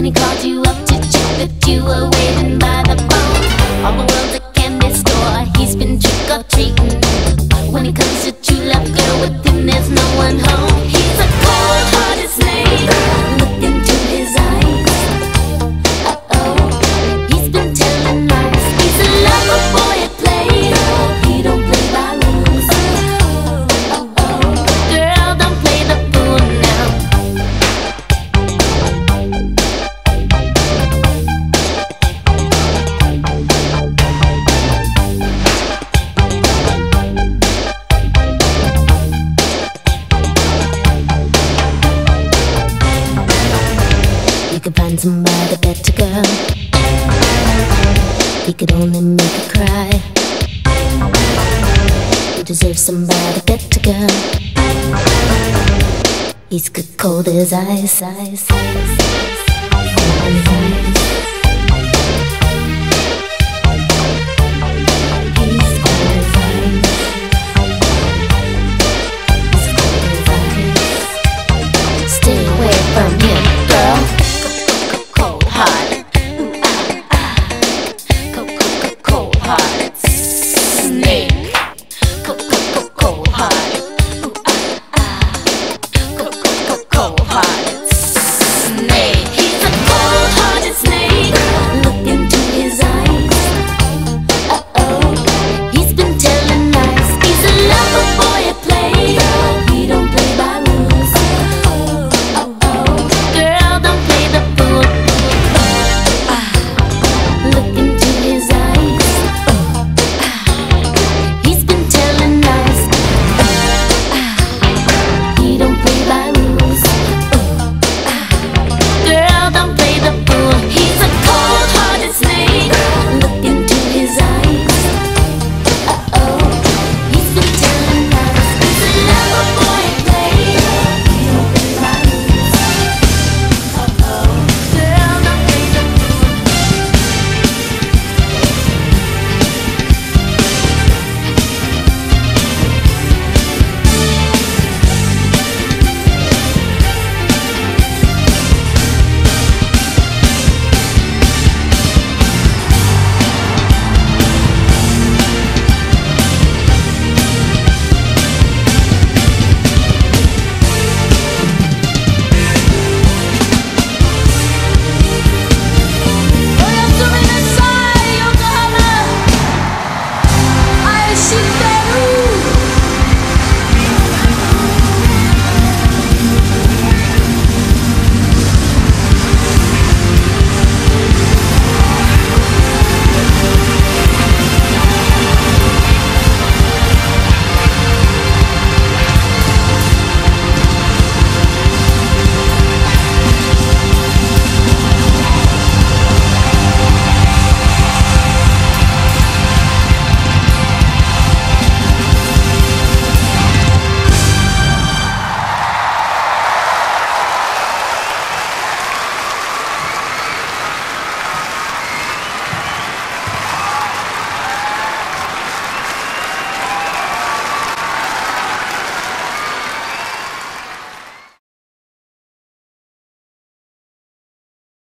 when he called you up to check that you were waiting by the phone. All the world's a candy store, he's been trick-or-treating. When it comes to true love, girl, with him there's no one home. He's a cold-hearted slave. Look into his eyes. Uh-oh, he's been telling lies. He's a lover boy at play. He don't play by rules. Uh-oh, girl, don't play the fool now. You could find somebody better, girl. He could only make you cry. You deserve somebody better, girl. He's good cold as ice, ice, ice, ice.